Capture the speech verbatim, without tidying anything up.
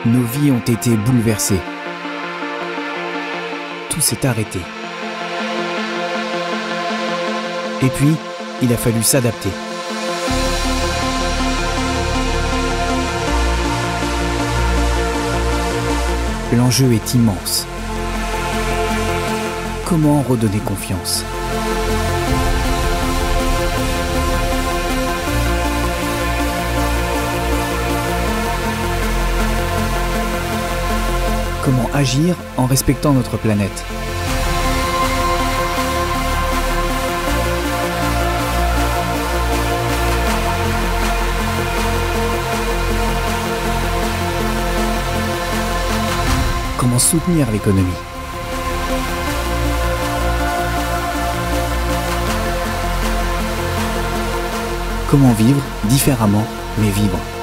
Nos vies ont été bouleversées. Tout s'est arrêté. Et puis, il a fallu s'adapter. L'enjeu est immense. Comment redonner confiance ? Comment agir en respectant notre planète ? Comment soutenir l'économie ? Comment vivre différemment, mais vivre quand même ?